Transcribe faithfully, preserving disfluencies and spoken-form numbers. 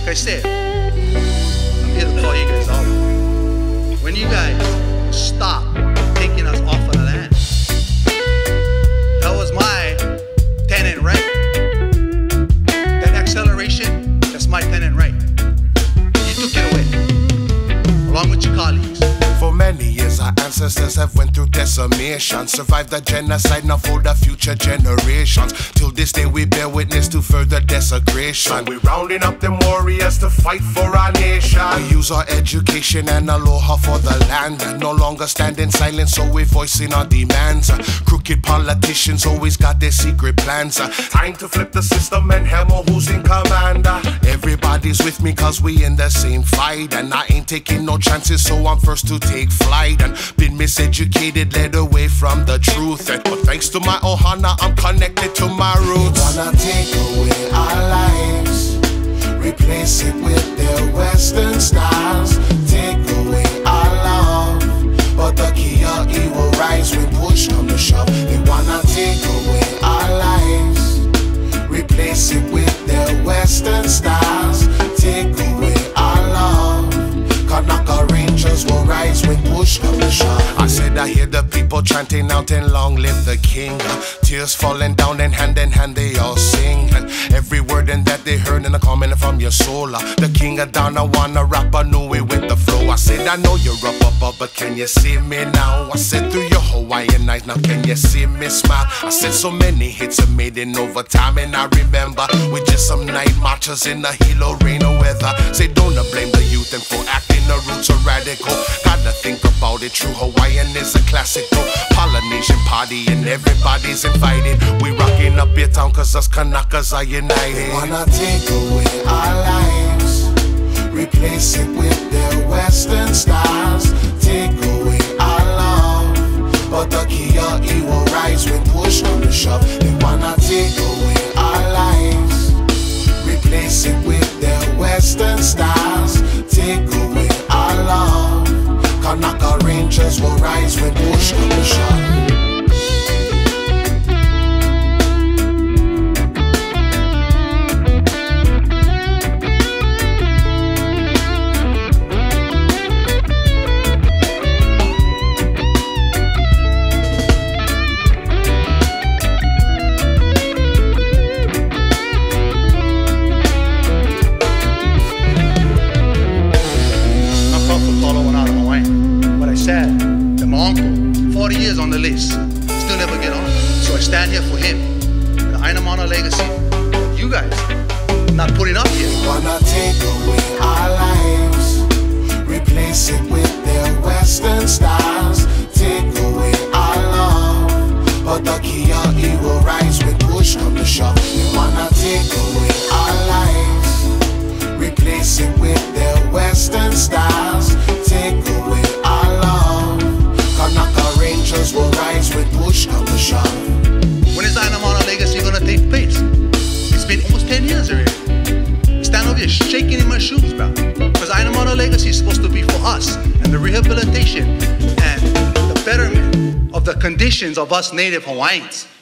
I said, I'm here to call you guys out. When you guys stop taking us off of the land, that was my tenant right. That acceleration, that's my tenant right. You took it away, along with your colleagues. For many years our ancestors have went through decimation, survived the genocide now for the future generations. Till this day we bear witness to further desecration. So we rounding up them warriors to fight for our nation. We use our education and aloha for the land, no longer stand in silence, so we're voicing our demands. Crooked politicians always got their secret plans. Time to flip the system and hammer who's in command. Everybody's with me cause we in the same fight, and I ain't taking no chances, so I'm first to take flight. And been miseducated, led away from the truth, and but thanks to my ohana I'm connected to my roots. They wanna take away our lives, replace it with their western styles. Take away our love, but the Kia will rise when push come to shove. They wanna take away our lives, replace it with their western styles. Take away our love, Kanaka Rangers will rise when push come to shove. I said I hear the people chanting out and long live the king. Tears falling down and hand in hand they all sing. And every word in that they heard in a comment from your soul. The king of down, I wanna rap a new way with the flow. I said I know you're up above, but can you see me now? I said through your Hawaiian night, now can you see me smile? I said so many hits are made in overtime, and I remember we just some night marchers in the hilo rain or weather. Say don't blame the youth and for acting the roots are radical. Gotta think about it, true Hawaiian is a classical Polynesian party and everybody's invited. We rocking up your town cause us Kanakas are united. They wanna take away our lives, replace it with their western styles. Take away our love, but the Kia will rise when push come to shove. They wanna take away our lives, replace it with their western styles. Take away our love, Kanaka Rangers will rise when push come to shove. That my uncle, forty years on the list, still never get on. So I stand here for him, the Ainamana legacy. You guys not putting up here. Wanna take away our lives, replace it with their western styles. Take away our love, but the Kia will rise when push come to shove. They wanna take away our lives, replace it with their western styles. Take away our love, Kanaka Rangers will rise when push come to shove. When is the Ainamana legacy gonna take place? It's been almost ten years already. I stand over here shaking in my shoes, bro. Because Ainamana legacy is supposed to be for us and the rehabilitation and the betterment of the conditions of us native Hawaiians.